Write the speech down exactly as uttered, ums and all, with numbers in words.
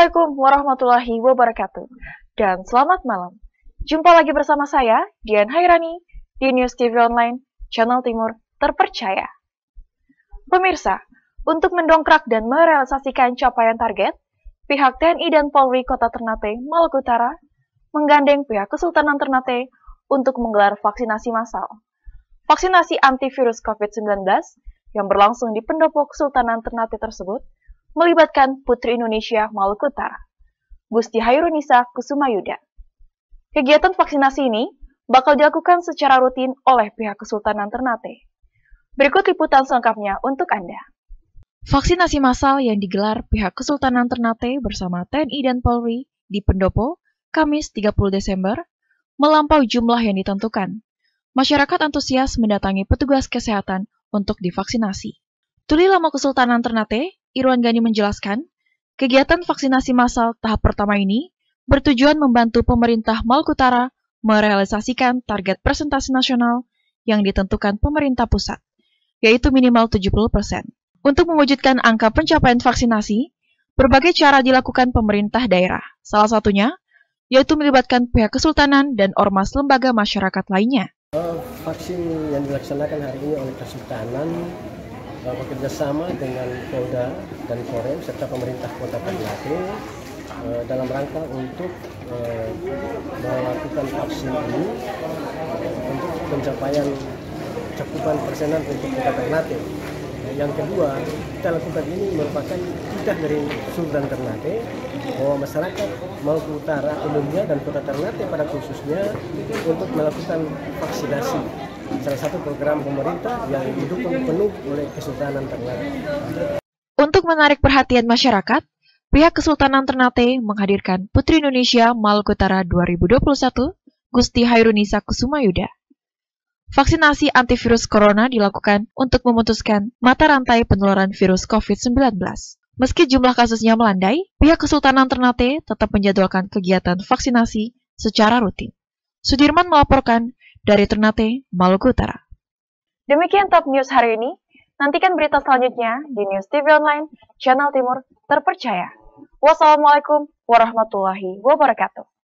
Assalamualaikum warahmatullahi wabarakatuh, dan selamat malam. Jumpa lagi bersama saya, Dian Hairani, di News T V Online, Channel Timur Terpercaya. Pemirsa, untuk mendongkrak dan merealisasikan capaian target, pihak T N I dan Polri Kota Ternate, Maluku Utara, menggandeng pihak Kesultanan Ternate untuk menggelar vaksinasi massal. Vaksinasi antivirus covid sembilan belas yang berlangsung di Pendopo Kesultanan Ternate tersebut melibatkan Putri Indonesia Maluku Utara, Gusti Hairunisa Kusumayuda. Kegiatan vaksinasi ini bakal dilakukan secara rutin oleh pihak Kesultanan Ternate. Berikut liputan selengkapnya untuk Anda. Vaksinasi massal yang digelar pihak Kesultanan Ternate bersama T N I dan Polri di Pendopo, Kamis tiga puluh Desember, melampaui jumlah yang ditentukan. Masyarakat antusias mendatangi petugas kesehatan untuk divaksinasi. Tuli Lama Kesultanan Ternate, Irwan Gani menjelaskan, kegiatan vaksinasi massal tahap pertama ini bertujuan membantu pemerintah Maluku Utara merealisasikan target presentasi nasional yang ditentukan pemerintah pusat, yaitu minimal tujuh puluh persen. Untuk mewujudkan angka pencapaian vaksinasi, berbagai cara dilakukan pemerintah daerah, salah satunya yaitu melibatkan pihak kesultanan dan ormas lembaga masyarakat lainnya. Vaksin yang dilaksanakan hari ini oleh Kesultanan bekerjasama dengan Polda dan Korem serta pemerintah Kota Ternate dalam rangka untuk melakukan vaksin ini untuk pencapaian cakupan persenan untuk Kota Ternate. Yang kedua, kita lakukan ini merupakan titah dari Sultan Ternate bahwa masyarakat Maluku Utara umumnya dan Kota Ternate pada khususnya untuk melakukan vaksinasi. Salah satu program pemerintah yang didukung penuh oleh Kesultanan Ternate. Untuk menarik perhatian masyarakat, pihak Kesultanan Ternate menghadirkan Putri Indonesia Maluku Utara dua ribu dua puluh satu, Gusti Hairunisa Kusumayuda. Vaksinasi antivirus corona dilakukan untuk memutuskan mata rantai penularan virus covid sembilan belas. Meski jumlah kasusnya melandai, pihak Kesultanan Ternate tetap menjadwalkan kegiatan vaksinasi secara rutin. Sudirman melaporkan dari Ternate, Maluku Utara. Demikian top news hari ini. Nantikan berita selanjutnya di News T V Online, Channel Timur Terpercaya. Wassalamualaikum warahmatullahi wabarakatuh.